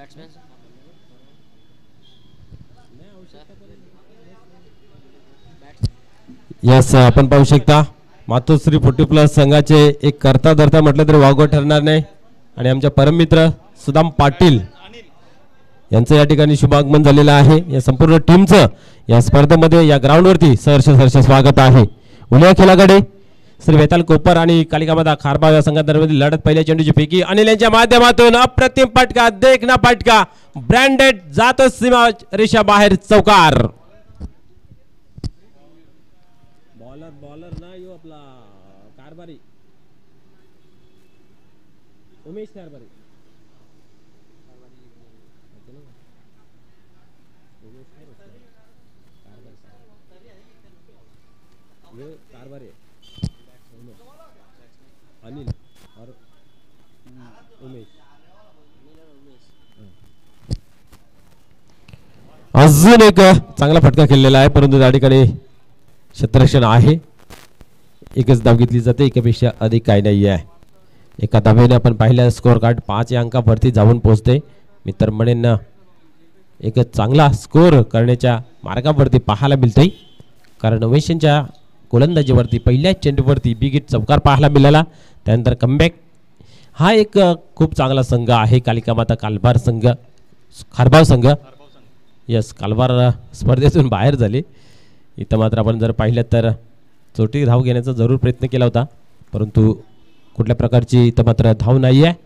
Yes आपण पाहू शकता मातोश्री 40+ संघाचे एक करता धरता म्हटलं तरी वागवं ठरणार नाही आणि आमच्या परममित्र सुदाम पाटील यांचं या ठिकाणी शुभागमन झालेलं आहे. या संपूर्ण टीमचं या स्पर्धेमध्ये या ग्राउंडवरती सहर्ष स्वागत आहे. उन्या खेळाकडे श्री वेताल कोपर आणि कालिकामाता खारबाव या संघादरम्यान लढत पहिल्या चेंडूची फेकी अनिल यांच्या माध्यमातून अप्रतिम पटका देखना पटका ब्रँडेड जातो सीमा रेषा बाहेर चौकार. बॉलर ना यो आपला कारभारी उमेश कारभारी अनिल और उमेश अजून एक चांगला फटका खेळलेला आहे परंतु त्या ठिकाणी क्षेत्ररक्षण आहे. एकच धाव घेतली जाते एकापेक्षा अधिक काही नाही आहे. एका धावेने आपण पाहिलं स्कोअर कार्ड 5 या अंकावरती जाऊन पोहोचते. मित्र म्हणेन एक चांगला स्कोअर करण्याच्या मार्गावरती पाहायला मिळते कारण उमेशच्या गोलंदाजीवरती पहिल्याच चेंडूवरती बिग हिट चौकार पाहायला मिळाला. त्यानंतर कमबॅक हा एक खूप चांगला संघ आहे कालिकामाता कालभार संघ खारबाव संघ. यस कालभार स्पर्धेतून बाहेर झाले. इथं मात्र आपण जर पाहिलं तर चोटी धाव घेण्याचा जरूर प्रयत्न केला होता परंतु कुठल्या प्रकारची इथं मात्र धाव नाही आहे.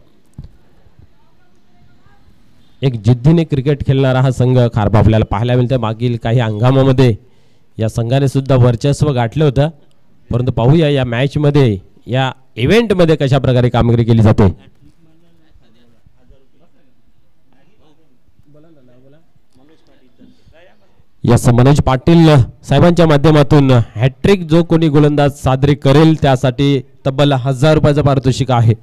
एक जिद्दीने क्रिकेट खेळणारा हा संघ खारबाव आपल्याला पाहायला मिळतं. मागील काही हंगामामध्ये या संघाने सुद्धा वर्चस्व गाठलं होतं परंतु पाहूया या मॅचमध्ये या इव्हेंटमध्ये कशा प्रकारे कामगिरी केली जाते. यस मनोज पाटील साहेबांच्या माध्यमातून हॅट्रिक जो कोणी गोलंदाज साजरी करेल त्यासाठी तब्बल 1000 रुपयाचं पारितोषिक आहे.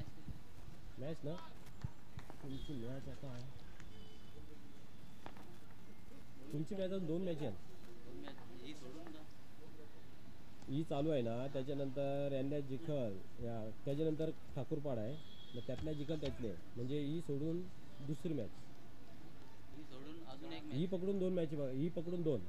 ही चालू आहे ना त्याच्यानंतर यांना जिखल त्याच्यानंतर ठाकूरपाड आहे त्यातल्या जिखल त्यातले म्हणजे ही सोडून दुसरी मॅच ही पकडून 2 मॅच ही पकडून 2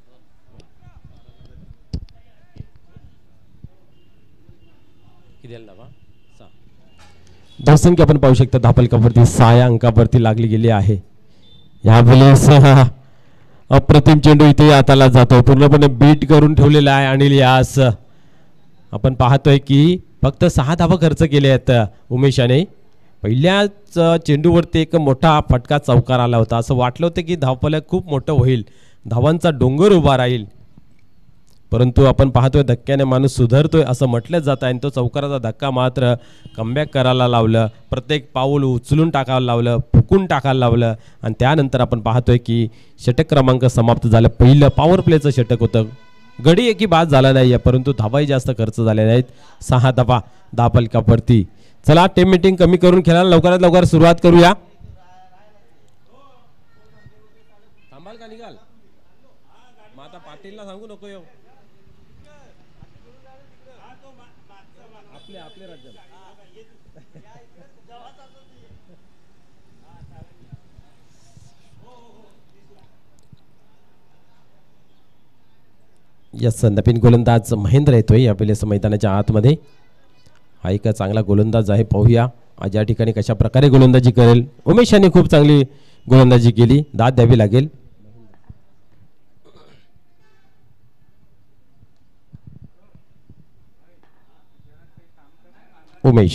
किती धावा 6 धावसंख्या आपण पाहू शकता धापलकावरती 6 या अंकावरती लागली गेली आहे. यावेळेस अप्रतिम चेंडू इथे हाताला जातो पूर्णपणे बीट करून ठेवलेला आहे अनिल यास. आपण पाहतोय की फक्त 6 धावा खर्च केले आहेत उमेशाने. पहिल्याच चेंडूवरती एक मोठा फटका चौकार आला होता. असं वाटलं होतं की धावफलक खूप मोठं होईल धावांचा डोंगर उभा राहील परंतु आपण पाहतोय धक्क्याने माणूस सुधारतोय असं म्हटलं जात आहे. तो चौकाराचा धक्का मात्र कमबॅक करायला लावलं प्रत्येक पाऊल उचलून टाकायला लावलं फुकून टाकायला लावलं आणि त्यानंतर आपण पाहतोय की षटक क्रमांक समाप्त झालं. पहिलं पॉवर प्लेचं षटक होतं. गडी एकी बाद झाला नाही परंतु धावाही जास्त खर्च झाले नाहीत. 6 धावा धापलकावरती. चला टीम मीटिंग कमी करून खेळायला लवकरात लवकर सुरुवात करूया. थांबाल का निघाल मग आता पाटीलला सांगू नको येऊ आपले राज्य यस नवीन गोलंदाज महेंद्र येतोय यावेळेस मैदानाच्या आतमध्ये. हा एक चांगला गोलंदाज आहे. पाहूया आज या ठिकाणी कशा प्रकारे गोलंदाजी करेल. उमेश यांनी खूप चांगली गोलंदाजी केली दाद द्यावी लागेल. उमेश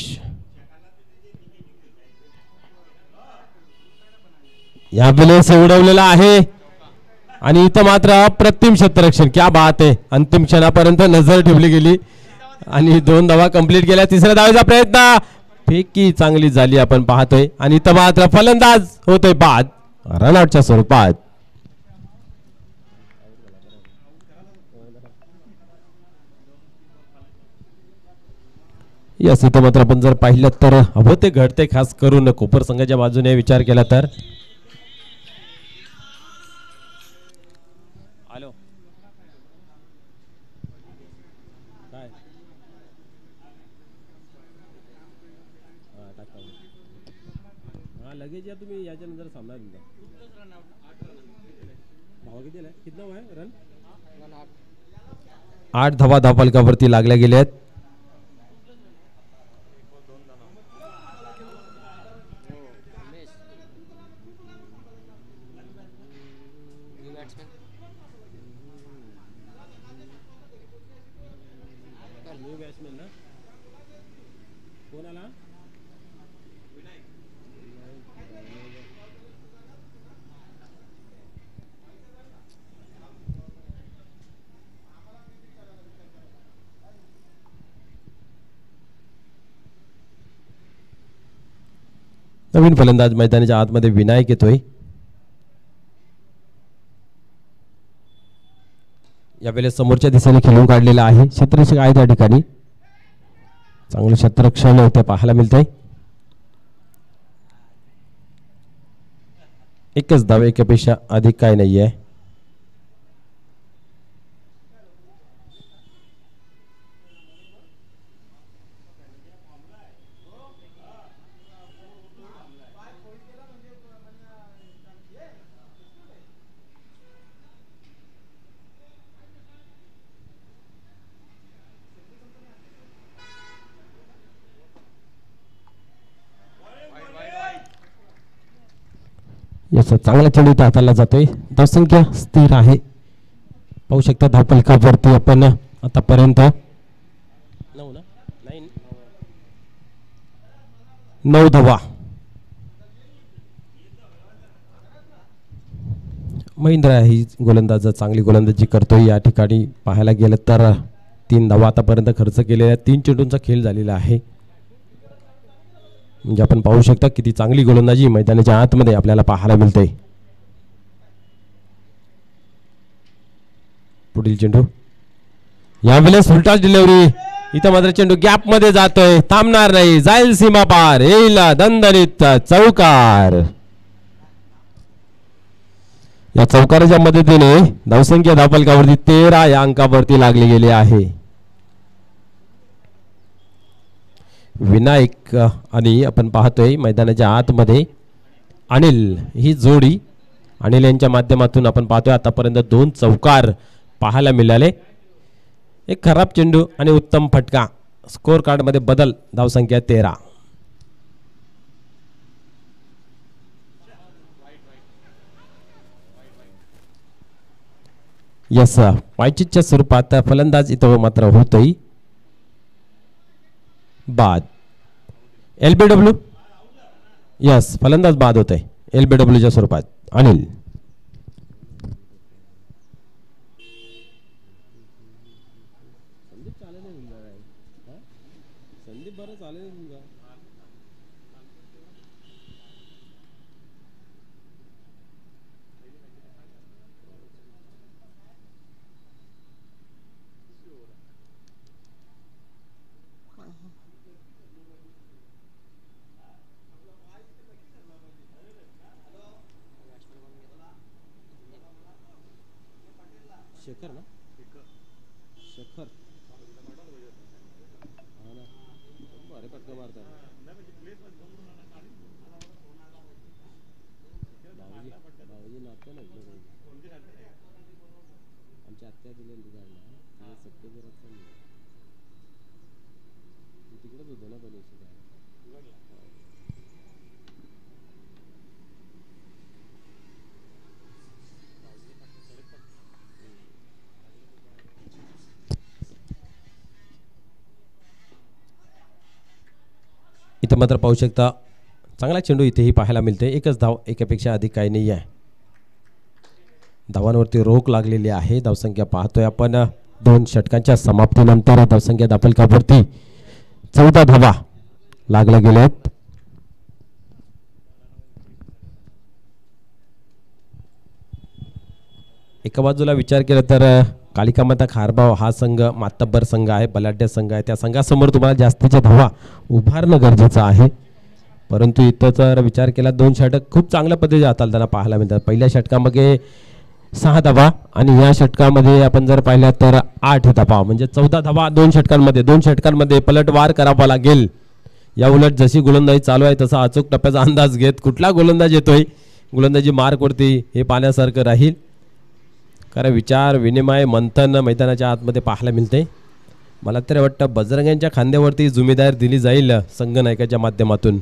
यावेळेस उडवलेला आहे आणि इथं मात्र अप्रतिम क्षेत्ररक्षण क्या बात आहे. अंतिम क्षणापर्यंत नजर ठेवली गेली आणि 2 धावा कंप्लीट केल्या. तिसऱ्या धावेचा प्रयत्न फेकी चांगली झाली आपण पाहतोय आणि इथं मात्र फलंदाज होतोय बाद रनआउटच्या स्वरूपात. यस इथं मात्र आपण जर पाहिलं तर हवं ते घडते खास करून कोपर संघाच्या बाजूने विचार केला तर. हॅलो काय लगेच या तुम्ही याच्यानंतर सामना तुमचा धावा किती आहे कितना आहे रन 8 धावा धावफलकावरती लागल्या गेल्या आहेत. नवीन फलंदाज मैदानाच्या आतमध्ये विनायक येतोय. यावेळेस समोरच्या दिशेने खेळून काढलेला आहे. क्षेत्ररक्षक आहे त्या ठिकाणी. चांगलं क्षेत्ररक्षण होते पाहायला मिळतंय. एकच धाव एकापेक्षा अधिक काय नाहीये. याचा चांगला चेंडू हाताला जातोय. धावसंख्या स्थिर आहे पाहू शकता धावफलकावरती आपण आतापर्यंत 9 धावा. महेंद्र ही गोलंदाज चांगली गोलंदाजी करतोय. या ठिकाणी पाहायला गेलं तर 3 धावा आतापर्यंत खर्च केलेल्या. 3 चेंडूंचा खेळ झालेला आहे. म्हणजे आपण पाहू शकता किती चांगली गोलंदाजी मैदानाच्या आतमध्ये आपल्याला पाहायला मिळते. पुढील चेंडू यावेळेस उलटा डिलिव्हरी. इथं मात्र चेंडू गॅप मध्ये जातोय. थांबणार नाही. जाईल सीमा पार. येईल दणदणीत चौकार. या चौकाराच्या मदतीने धावसंख्या धावफलकावरती 13 या अंकावरती लागली गेली आहे. विनायक आणि आपण पाहतोय मैदानाच्या आतमध्ये अनिल ही जोडी. अनिल यांच्या माध्यमातून आपण पाहतोय आतापर्यंत 2 चौकार पाहायला मिळाले. एक खराब चेंडू आणि उत्तम फटका. स्कोर कार्ड मध्ये बदल. धावसंख्या 13. यस वायचितच्या स्वरूपात फलंदाज इथं मात्र होतोय बाद. LBW यस फलंदाज बाद होत आहे LBWच्या स्वरूपात अनिल. शेखर ना शेखर अरे पटका मारता भाऊजी नातं ना आमच्या आत्या दिले सत्तेपुरात तिकडेच होतं ना पण इथं मात्र पाहू शकता चांगला चेंडू इथेही पाहायला मिळते. एकच धाव एकापेक्षा अधिक काही नाही आहे. धावांवरती रोख लागलेली आहे. धावसंख्या पाहतोय आपण 2 षटकांच्या समाप्तीनंतर धावसंख्या धावफलकावरती 14 धावा लागल्या गेल्यात. एका बाजूला विचार केला तर कालिका माता खारबाव हा संघ मातब्बर संघ आहे. बलाढ्य संघ आहे. त्या संघासमोर तुम्हाला जास्तीच्या धावा उभारणं गरजेचं आहे. परंतु इथं जर विचार केला 2 षटक खूप चांगल्या पद्धतीने हाताळताना पाहायला मिळतात. पहिल्या षटकामध्ये 6 धावा आणि या षटकामध्ये आपण जर पाहिलं तर 8 धावा म्हणजे 14 धावा 2 षटकांमध्ये. 2 षटकांमध्ये पलटवार करावा लागेल. या उलट जशी गोलंदाजी चालू आहे तसा अचूक टप्प्याचा अंदाज घेत कुठला गोलंदाज येतोय, गोलंदाजी मार्कवरती हे पाहण्यासारखं राहील. कारण विचार विनिमय मंथन मैदानाच्या आतमध्ये पाहायला मिळते. मला तरी वाटतं बजरंग खांद्यावरती जुमेदारी दिली जाईल संघनायकाच्या माध्यमातून.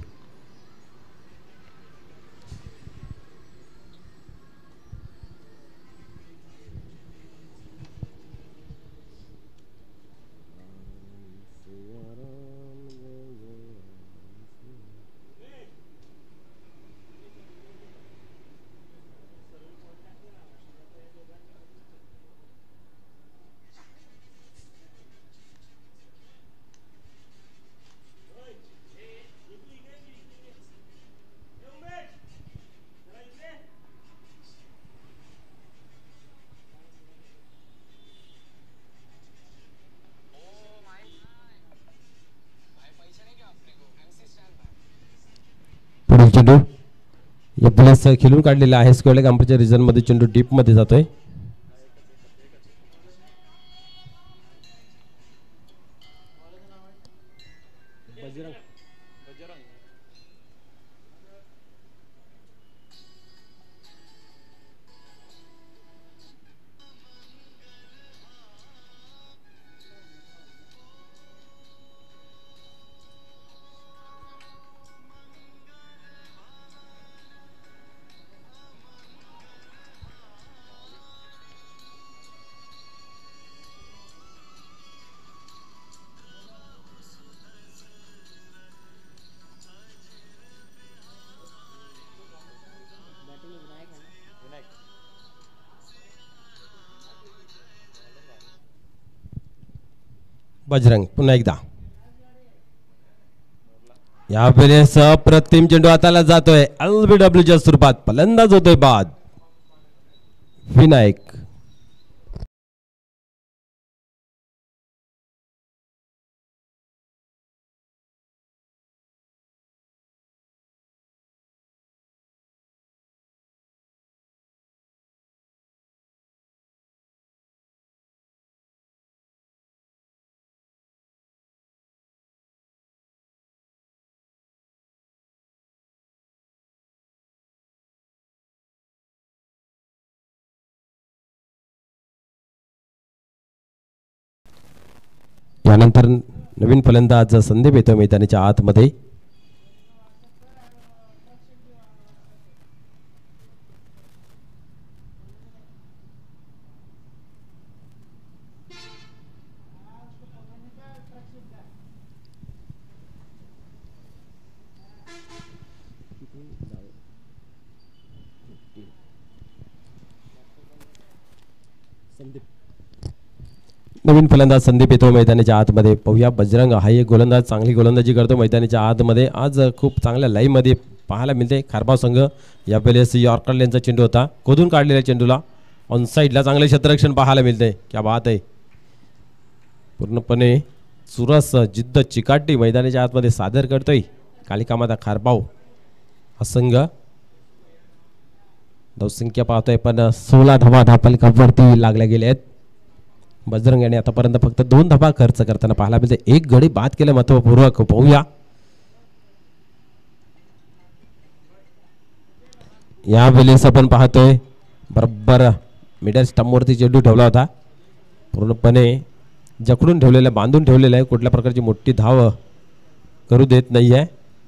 पुढील चेंडू या प्लेस खेळून काढलेला आहे. स्क्वेअर लेग अंपायरच्या रिजन मध्ये चेंडू डीप मध्ये जातोय. बजरंग पुन्हा एकदा या वेळेस अप्रतिम चेंडू हाताला जातोय. LBWच्या स्वरूपात फलंदाज होतोय बाद. विनायक यानंतर नवीन फलंदाज संदीप येतो मैदानाच्या आतमध्ये. नवीन फलंदाज संदीप येतो मैदानाच्या आतमध्ये. पाहूया बजरंग हा एक गोलंदाज चांगली गोलंदाजी करतो मैदानाच्या आतमध्ये. आज खूप चांगल्या लाईव्ह मध्ये पाहायला मिळते. खारबाव संघ या वेळेस यॉर्कर लेनचा चेंडू होता, खोदून काढलेल्या चेंडूला ऑन साईडला चांगले क्षेत्ररक्षण पाहायला मिळते. क्या बात आहे. पूर्णपणे चुरस जिद्द चिकाटी मैदानाच्या आतमध्ये सादर करतोय कालिकामाता खारबाव हा संघ. धावसंख्या पाहतोय पण 16 धावा धापलकावरती लागल्या गेल्या आहेत. बजरंग याने आतापर्यंत फक्त 2 धावा खर्च करताना पाहायला मिळते. एक गडी बाद केलं महत्वपूर्वक. पाहूया या वेळेस आपण पाहतोय बरोबर मिडल स्टंपवरती चेंडू ठेवला होता. पूर्णपणे जकडून ठेवलेला बांधून ठेवलेला आहे. कुठल्या प्रकारची मोठी धाव करू देत नाहीये.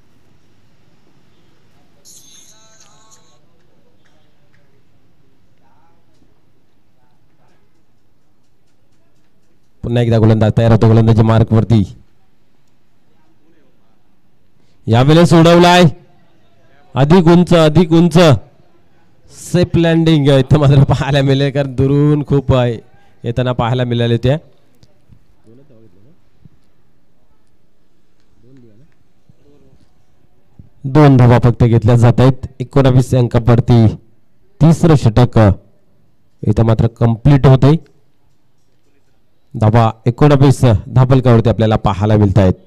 पुन्हा एकदा गोलंदाज तयार होतो गोलंदाजी मार्क वरती. यावेळेस उडवलाय अधिक उंच सेफ लँडिंग इथं मात्र पाहायला मिळेल. कारण दुरून खूप येताना पाहायला मिळाले होत्या. 2 धावा फक्त घेतल्या जात आहेत. 19 अंकावरती तिसरं षटक इथं मात्र कंप्लीट होते. धावा 19 धापलकावरती आपल्याला पाहायला मिळत आहेत.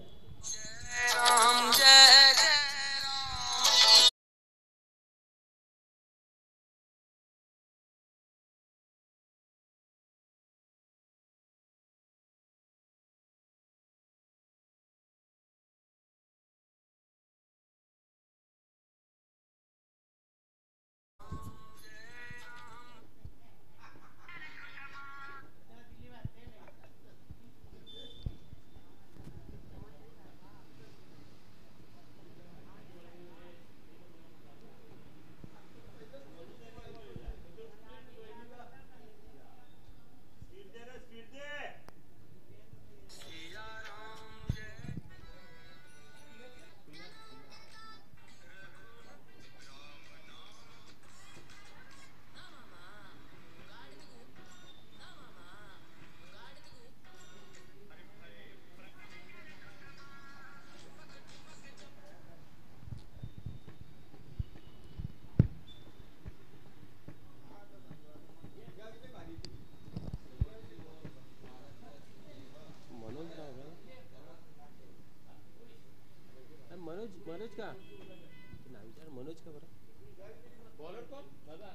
मनोज का नाव विचार मनोज का बरं बॉलर कोण दादा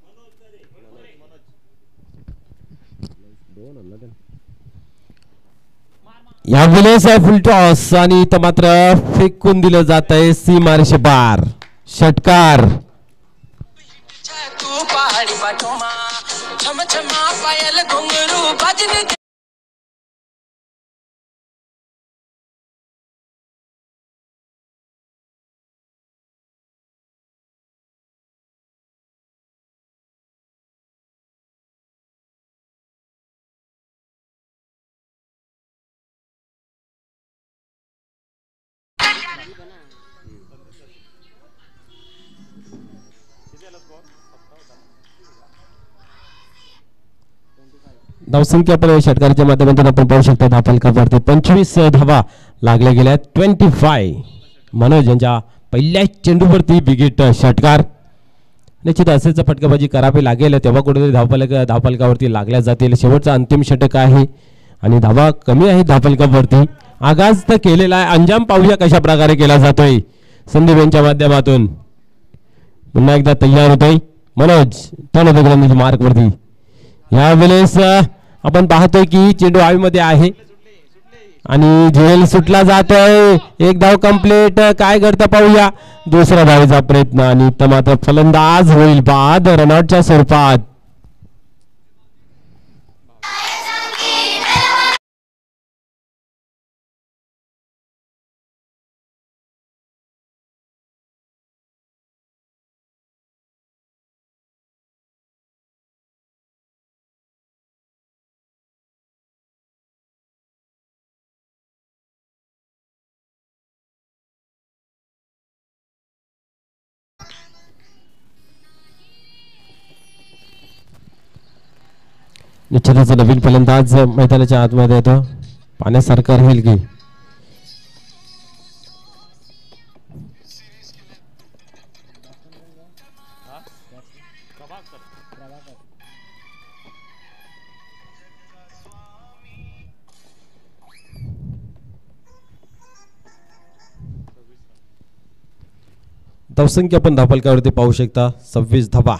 मनोज यावेळेस फुल टॉस आणि इथं मात्र फेकून दिलं जात आहे सीमारेषे बार षटकार धावसंख्या पण षटकाराच्या माध्यमातून आपण पाहू शकतो धापलकावरती 25 धावा लागल्या गेल्या 25 मनोज यांच्या पहिल्या चेंडूवरती बिगिट षटकार निश्चित असेच फटकाबाजी करावी लागेल तेव्हा कुठेतरी धापलकावरती लागल्या जातील शेवटचा अंतिम षटक आहे आणि धावा कमी आहे धापलकावरती आगाज तर केलेला आहे अंजाम पाहूया कशा प्रकारे केला जातोय संदीप यांच्या माध्यमातून पुन्हा एकदा तयार होतोय मनोज टर्न मार्क वरती यावेळेस आपण पाहतोय की चेंडू हवेमध्ये आहे आणि झेल सुटला जातोय एक धाव कंप्लीट काय करता पाहूया दुसऱ्या धावेचा प्रयत्न आणि मात्र फलंदाज होईल बाद रनआउटच्या स्वरूपात निश्चितच नवीन फलंदाज मैदानाच्या आतमध्ये येतो पाण्यासारखं राहील की धावसंख्या पण धापलकावरती पाहू शकता 26 धावा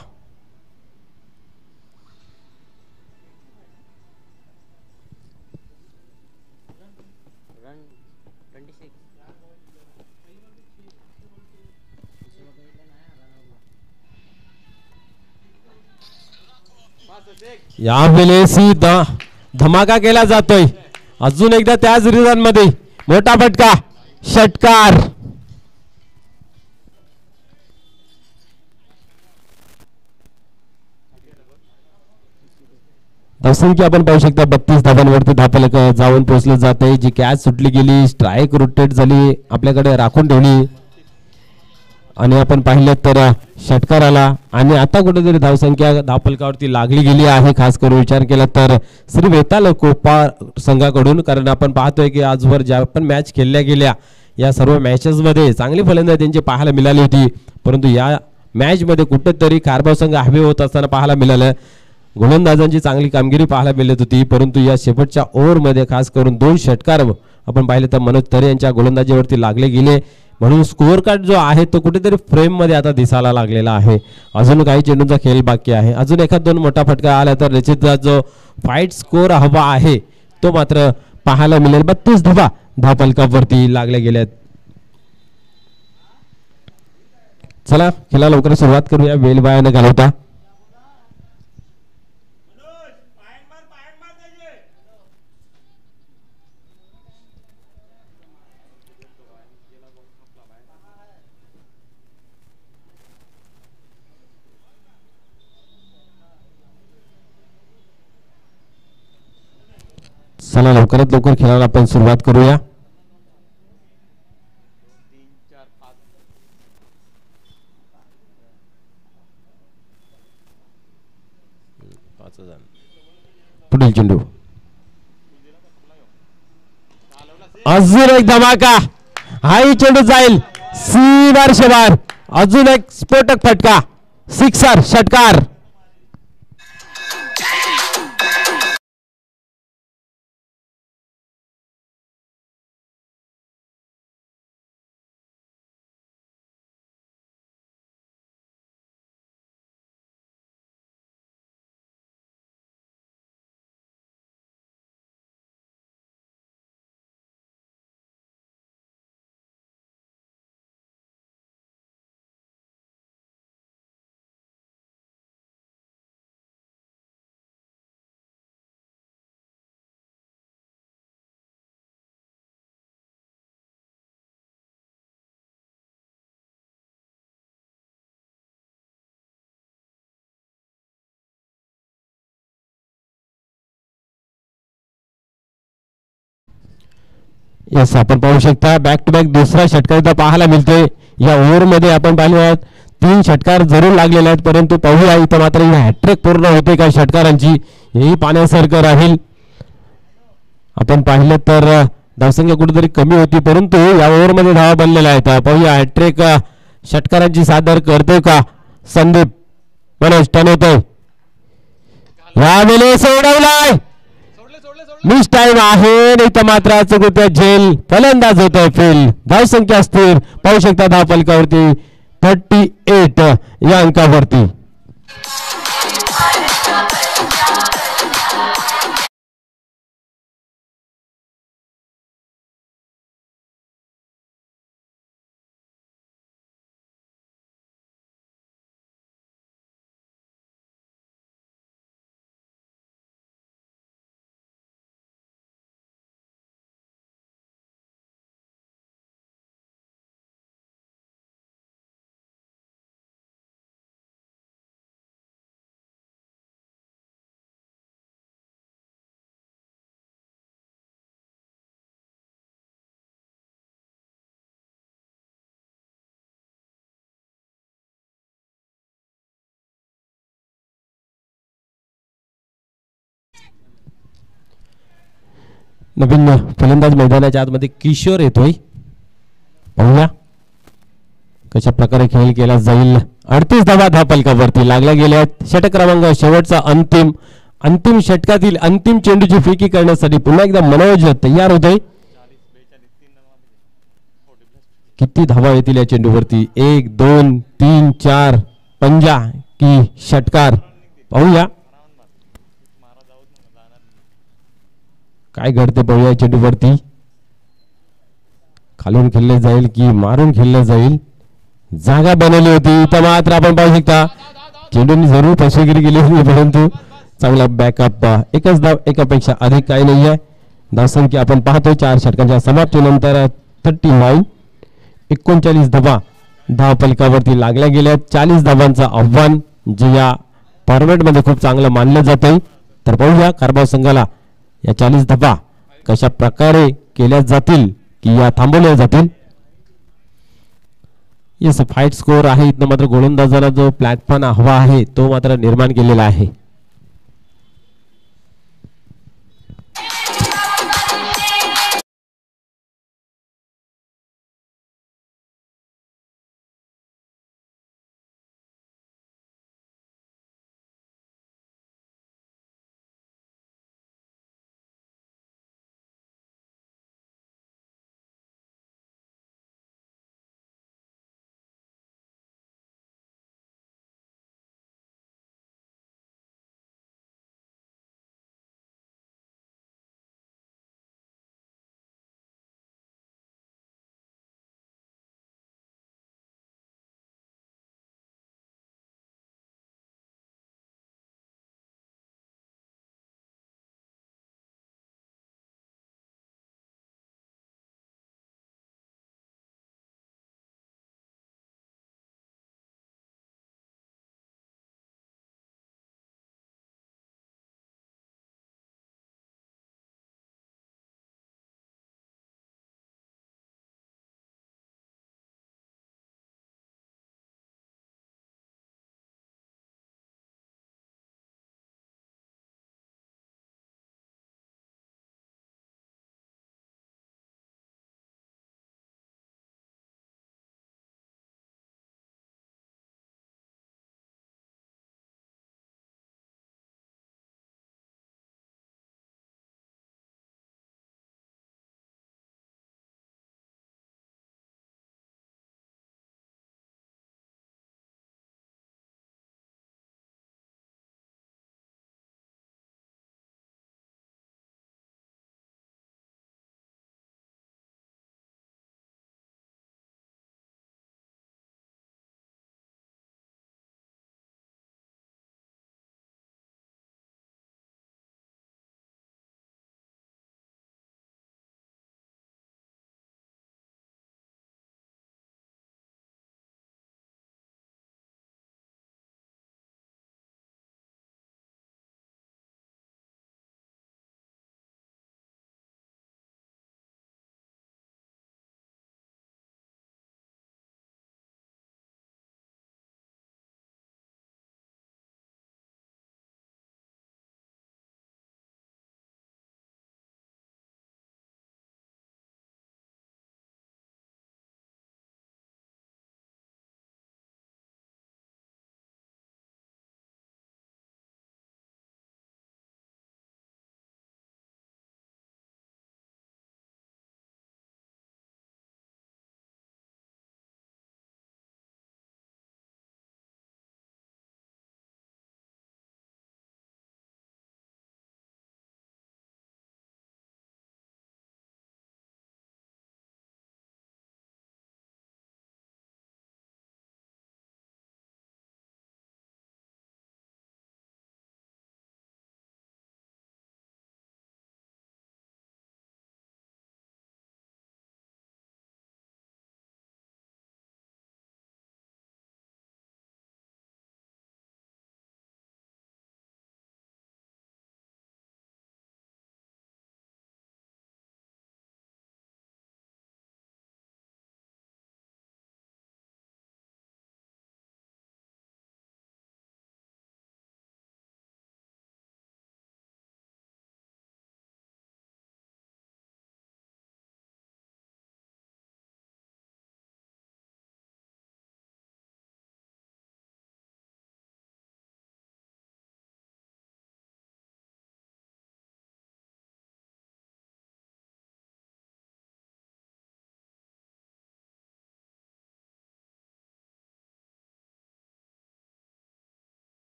यावेळेस धमाका केला जातोय अजून एकदा त्याच रिझनमध्ये मोठा फटका षटकार धावसंख्या आपण पाहू शकता 32 धावांवरती धापलक जाऊन पोहोचलं जाते जी कॅच सुटली गेली स्ट्राईक रोटेट झाली आपल्याकडे राखून ठेवली आणि आपण पाहिलं तर षटकार आला आणि आता कुठेतरी धावसंख्या धापलकावरती लागली गेली आहे खास करून विचार केला तर श्री वेताल कोपा संघाकडून कारण आपण पाहतोय की आजवर ज्या पण मॅच खेळल्या गेल्या या सर्व मॅचेसमध्ये चांगली फलंदाजी त्यांची पाहायला मिळाली होती परंतु या मॅचमध्ये कुठेतरी कारभार संघ हवे होत असताना पाहायला मिळालं गोलंदाजांची चांगली कामगिरी पाहायला मिळत होती परंतु या शेवटच्या ओव्हरमध्ये खास करून 2 षटकार आपण पाहिले तर मनोज तरे यांच्या गोलंदाजीवरती लागले गेले म्हणून स्कोअर कार्ड जो आहे तो कुठेतरी फ्रेम मध्ये आता दिसायला लागलेला आहे अजून काही चेंडूंचा खेळ बाकी आहे अजून एखाद 2 मोठा फटका आला तर निश्चितच जो फाईट स्कोअर हवा आहे तो मात्र पाहायला मिळेल 32 धावा धापलकावरती लागल्या गेल्यात चला खेळाला लवकर सुरुवात करूया वेल वाया न घालवता चला लवकरात लवकर खेळायला आपण सुरुवात करूया पुढील चेंडू अजून एक धमाका हाही चेंडू जाईल सीमार शेवार अजून एक स्फोटक फटका सिक्सर षटकार येस, आपण पाहू शकता बॅक टू बॅक दुसरा षटकार इथं पाहायला मिळतोय. या ओव्हरमध्ये आपण पाहिले 3 षटकार जरूर लागलेले आहेत, परंतु पाहूया इथं मात्र हॅट्रिक पूर्ण होते का षटकारांची, हेही पाहण्यासारखं राहील. आपण पाहिलं तर धावसंख्या कुठेतरी कमी होती, परंतु या ओव्हरमध्ये धावा बनलेल्या आहेत. पाहूया हॅट्रिक षटकारांची सादर करतोय का संदीप मनोज टनोते. यावेळेस सोडवलाय, मिस टाइम आहे, नाही तर मात्र चुकतोय झेल, फलंदाज होतोय फेल. धावसंख्या स्थिर पाहू शकता धाव फलकावरती 38 या अंकावरती. नवीन फलंदाज मैदानाच्या आतमध्ये किशोर येतोय. पाहूया कशा प्रकारे खेळ केला जाईल. 38 धावा धाव फलकावरती लागल्या गेल्या. षटक क्रमांक शेवटचा अंतिम षटकातील अंतिम चेंडूची फेकी करण्यासाठी पुन्हा एकदा मनोज तयार होतोय. किती धावा येतील या चेंडूवरती, 1 2 3 4 पंजा की षटकार. पाहूया काय घडते, पाहूया चेंडूवरती खालून खेळले जाईल की मारून खेळले जाईल. जागा बनवली होती तर मात्र आपण पाहू शकता चेंडूने जरूर फसवेगिरी केली होती, परंतु चांगला बॅकअप. एकच धाव, एकापेक्षा अधिक काही नाही आहे. धावसंख्या आपण पाहतो 4 षटकांच्या समाप्तीनंतर 39 39 धावा धाव फलकावरती लागल्या गेल्या. 40 धावांचं आव्हान जे या फॉर्मॅटमध्ये खूप चांगलं मानलं जातंय. तर पाहूया कारभार संघाला या 40 धावा कशा प्रकारे केल्या जातील की या थांबवल्या जातील. येस, फाईट स्कोअर आहे. इथं मात्र गोलंदाजाला जो प्लॅटफॉर्म हवा आहे तो मात्र निर्माण केलेला आहे.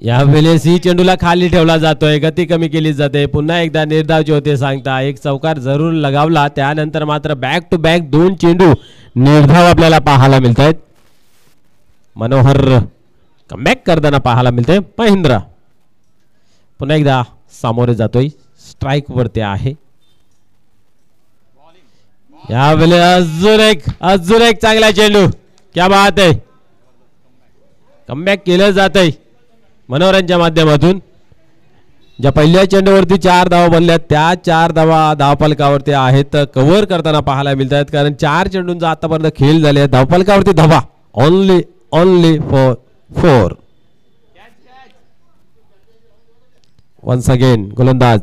यावेळेस ही चेंडूला खाली ठेवला जातोय, गती कमी केली जाते. पुन्हा एकदा निर्धावचे होते सांगता. एक चौकार जरूर लगावला, त्यानंतर मात्र बॅक टू बॅक 2 चेंडू निर्धाव आपल्याला पाहायला मिळत आहेत. मनोहर कमबॅक करताना पाहायला मिळते. महेंद्र पुन्हा एकदा सामोरे जातोय, स्ट्राइक वरती आहे. यावेळेस अजून एक चांगला चेंडू. क्या बात आहे, कमबॅक केलं जात आहे मनोहरांच्या माध्यमातून. ज्या पहिल्या चेंडूवरती 4 धावा बनल्या त्या 4 धावा धावफलकावरती आहेत, कव्हर करताना पाहायला मिळत आहेत. कारण 4 चेंडूंचा आतापर्यंत खेळ झाले. धावफलकावरती धावा ओनली फॉर 4. वन्स अगेन गोलंदाज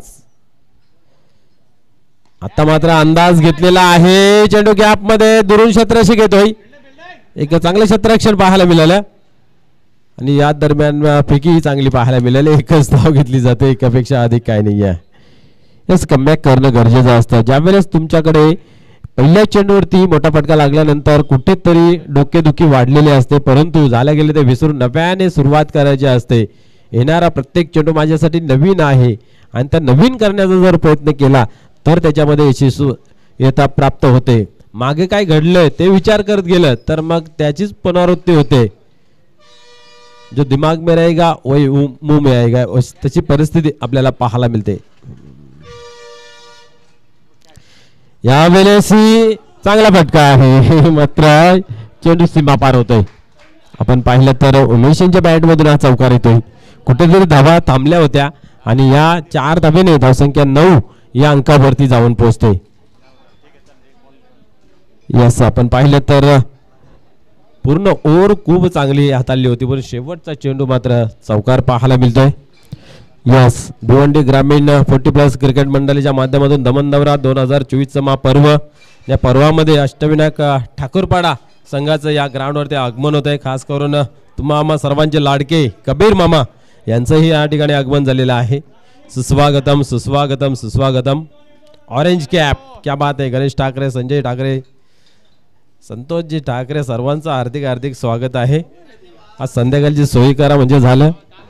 आता मात्र अंदाज घेतलेला आहे. चेंडू गॅप मध्ये दुरून क्षेत्ररक्षक घेतोय. एक चांगलं क्षेत्ररक्षण पाहायला मिळालं आणि या दरम्यान फेकी चांगली पाहायला मिळाली. एकच धाव घेतली जाते, एकापेक्षा अधिक काय नाही आहे. यस, कमबॅक करणं गरजेचं असतं. ज्यावेळेस तुमच्याकडे पहिल्या चेंडूवरती मोठा फटका लागल्यानंतर कुठेतरी डोकेदुखी वाढलेली असते, परंतु झाल्या गेले ते विसरून नव्याने सुरुवात करायची असते. येणारा प्रत्येक चेंडू माझ्यासाठी नवीन आहे आणि त्या नवीन करण्याचा जर प्रयत्न केला तर त्याच्यामध्ये यशस्वीता प्राप्त होते. मागे काय घडलंय ते विचार करत गेलं तर मग त्याचीच पुनरावृत्ती होते. जो दिमाग में रहेगा वही मुंह में आएगा, तशी परिस्थिती आपल्याला पाहायला मिळते. यावेळेस चांगला फटका आहे, मात्र चेंडू सीमा पार होतोय. आपण पाहिलं तर उमेशांच्या बॅट मधून हा चौकार येतोय. कुठेतरी धावा थांबल्या होत्या आणि या 4 धावेने धावसंख्या 9 या अंकावरती जाऊन पोहोचते. यस, आपण पाहिलं तर पूर्ण ओव्हर खूप चांगली हाताळली होती, पण शेवटचा चेंडू मात्र चौकार पाहायला मिळतोय. यस, भिवंडी ग्रामीण 40+ क्रिकेट मंडळीच्या माध्यमातून दमन दौरा 2024 महापर्व. या पर्वामध्ये अष्टविनायक ठाकूरपाडा संघाचं या ग्राउंडवरती आगमन होत आहे. खास करून तुम्हा सर्वांचे लाडके कबीर मामा यांचंही या ठिकाणी आगमन झालेलं आहे. सुस्वागतम सुस्वागतम सुस्वागतम. ऑरेंज कॅप, क्या बात आहे. गणेश ठाकरे, संजय ठाकरे, संतोषजी ठाकरे सर्वांचं हार्दिक हार्दिक स्वागत आहे. आज संध्याकाळची सोयी करा म्हणजे झालं.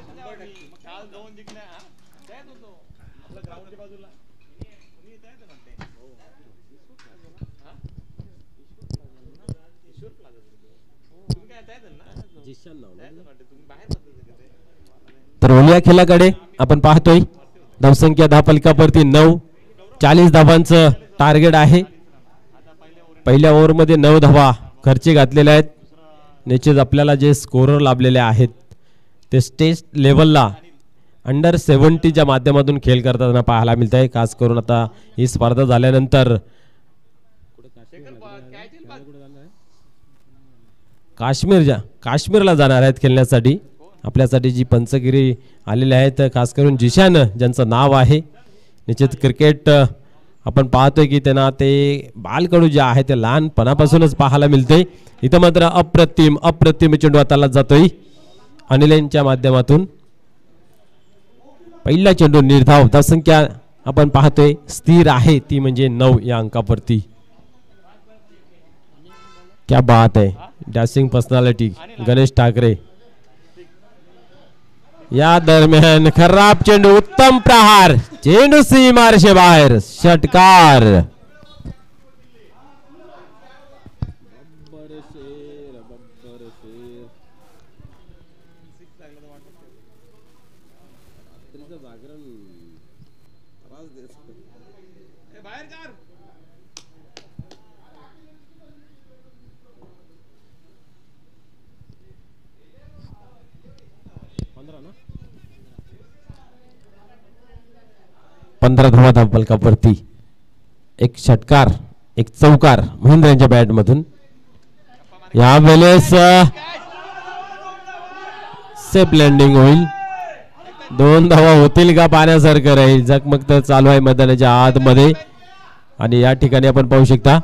तर ओलिया खेळाकडे आपण पाहतोय. धावसंख्या धावफलकावरती 9, 40 धावांचं टार्गेट आहे. पहिल्या ओव्हरमध्ये 9 धावा खर्ची घातलेल्या आहेत. निश्चित आपल्याला जे स्कोरर लाभलेले आहेत ते स्टेट लेवलला अंडर 70च्या माध्यमातून खेळ करताना पाहायला मिळत आहे. खास करून आता ही स्पर्धा झाल्यानंतर काश्मीरला जाणार आहेत खेळण्यासाठी. आपल्यासाठी जी पंचगिरी आलेले आहेत, खास करून जिशान ज्यांचं नाव आहे. निश्चित क्रिकेट आपण पाहतोय की त्यांना ते बालकडू जे आहे ते लहानपणापासूनच पाहायला मिळते. इथं मात्र अप्रतिम चेंडू हाताला जातोय अनिल यांच्या माध्यमातून. पहिला चेंडू निर्धाव. धावसंख्या आपण पाहतोय स्थिर आहे, ती म्हणजे 9 या अंकावरती. क्या बात आहे. Dashing personality Ganesh Thackeray. या दरम्यान खराब चेंडू, उत्तम प्रहार, चेंडू सीमारेषे बाहेर, षटकार. पंधरा धावा धावफलकावरती. एक षटकार, एक चौकार महेंद्र यांच्या बॅट मधून. यावेळेस सेफ लँडिंग होईल. 2 धावा होतील का पाण्यासारखं राहील. जगमग तर चालू आहे मैदानाच्या आतमध्ये आणि या ठिकाणी आपण पाहू शकता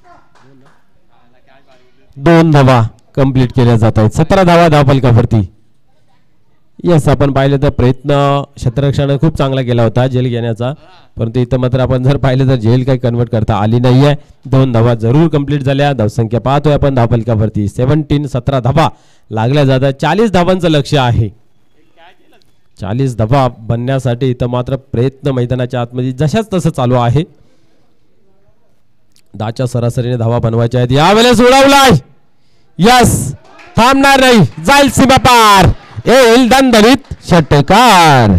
2 धावा कंप्लीट केल्या जात आहेत. 17 धावा धावफलकावरती. यस, आपण पाहिलं तर प्रयत्न क्षेत्ररक्षणाने खूप चांगला केला होता झेल घेण्याचा, परंतु इथं मात्र आपण जर पाहिलं तर झेल काही कन्वर्ट करता आली नाहीये. 2 धावा जरूर कंप्लीट झाल्या. धावसंख्या पाहतोय आपण धावफलकावरती 17 धावा लागल्या जातात. 40 धावांचं लक्ष आहे. 40 धावा बनण्यासाठी इथं मात्र प्रयत्न मैदानाच्या आतमध्ये जशाच तसं चालू आहे. 10च्या सरासरीने धावा बनवायच्या आहेत. यावेळेस उडवलाय. यस, थांबणार नाही, जाईल सीमा पार, येईल दणदणीत षटकार.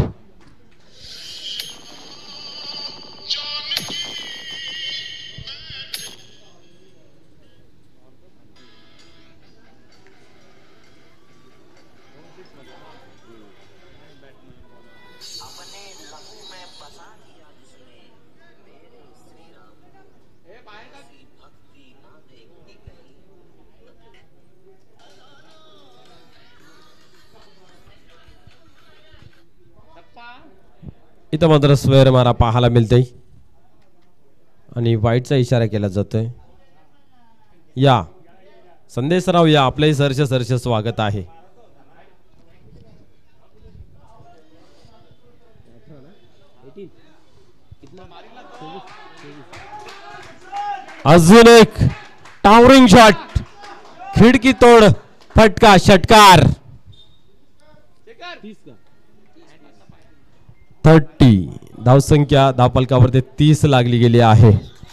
इथं मात्र स्वेर मारा पाहायला मिळते आणि वाईटचा इशारा केला जातोय. या संदेशराव या, आपलंही सरस स्वागत आहे. अजून एक टावरिंग शॉट, खिडकी तोड फटका, षटकार. 30 धावसंख्या धावफलकावरती 30 लागली गेली आहे.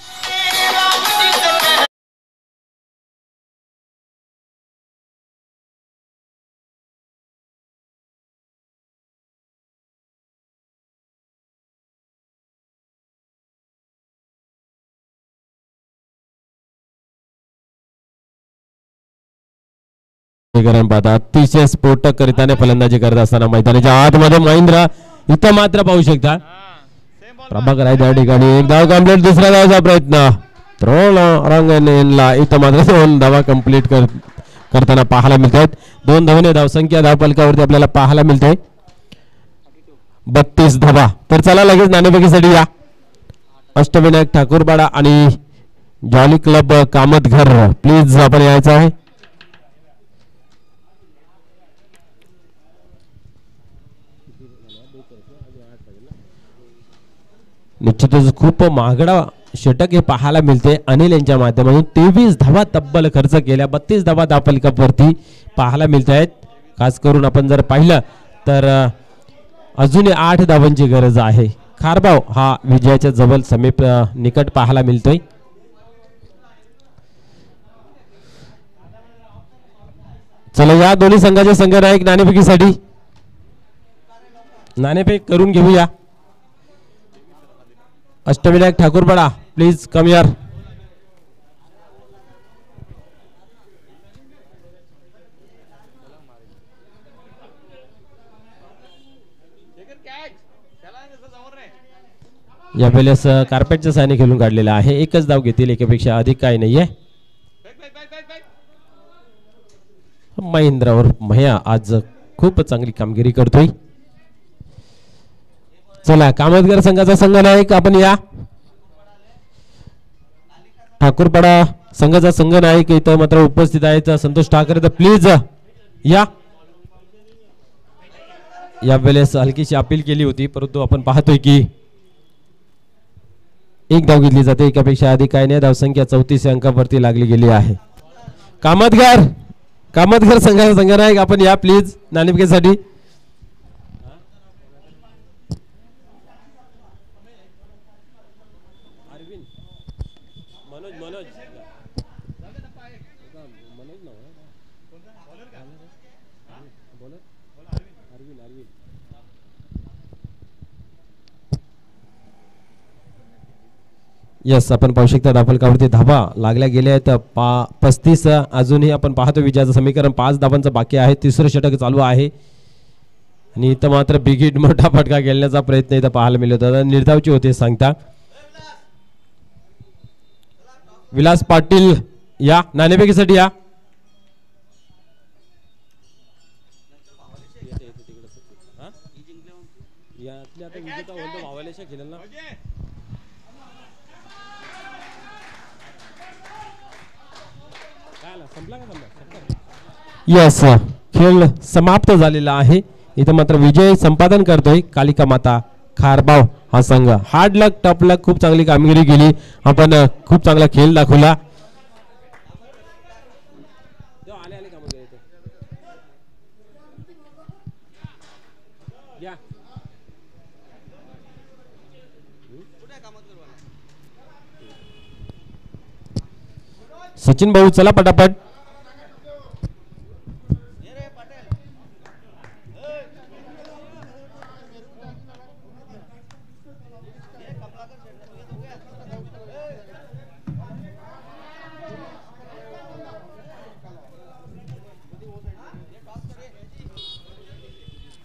अतिशय स्फोटक करिताने फलंदाजी करत असताना मैदानाच्या आतमध्ये महेंद्र इथं मात्र पाहू शकता प्रभाकर आहे त्या ठिकाणी. एक धाव कंप्लीट, दुसऱ्या धावाचा प्रयत्न रंगनेला इथं मात्र 2 धावा कंप्लीट करताना पाहायला मिळतात. 2 धावाने धावसंख्या धावफलकावरती आपल्याला पाहायला मिळते 32 धावा. तर चला लगेच नाणेफेकीसाठी या. अष्टविनायक ठाकूरपाडा आणि जॉली क्लब कामतघर, प्लीज आपण यायचं आहे. निश्चितच खूप महागडा षटक हे पाहायला मिळते. अनिल यांच्या माध्यमातून 23 धावा तब्बल खर्च केल्या, 32 धावा धावफलकावरती पाहायला मिळत आहेत. खास करून आपण जर पाहिलं तर अजूनही 8 धावांची गरज आहे. खारबाव हा विजयाच्या जवळ समीप निकट पाहायला मिळतोय. चला या दोन्ही संघाचे संघनायक नाणेफेकीसाठी नाणेफेक करून घेऊया. अष्टविनायक ठाकूरपाडा, प्लीज कम यार. या वेळेस कार्पेटच्या साहाय्याने खेळून काढलेला आहे. एकच धाव घेतील, एकापेक्षा अधिक काही नाहीये. महेंद्रावर मह्या आज खूप चांगली कामगिरी करतोय. चला कामतगर संघाचा संघनायक आपण या. ठाकूरपाडा संघाचा संघनायक इथं मात्र उपस्थित आहेत संतोष ठाकरे, तर प्लीज या. या वेळेस हलकीशी अपील केली होती, परंतु आपण पाहतोय की एक धाव घेतली जाते, एकापेक्षा अधिक काही नाही. धावसंख्या 34 अंकावरती लागली गेली आहे. कामतगर संघाचा संघनायक आपण या प्लीज नाणेफेकीसाठी. यस, आपण पाहू शकता धावफलकावरती धावा लागल्या गेल्या आहेत 35. अजूनही आपण पाहतो विजयाचं समीकरण 5 धावांचं बाकी आहे. तिसरं षटक चालू आहे आणि इथं मात्र बिगिट मोठा फटका खेळण्याचा प्रयत्न इथं पाहायला मिळत होता. निर्धावची होते सांगता. विलास पाटील या नाणेफेकीसाठी या. यस, खेळ समाप्त झालेला आहे. इथं मात्र विजय संपादन करतोय कालिका माता खारबाव हा संघ. हार्ड लक, टफ लक, खूप चांगली कामगिरी केली आपण, खूप चांगला खेळ दाखवला. या सचिन भाऊ चला पटापट.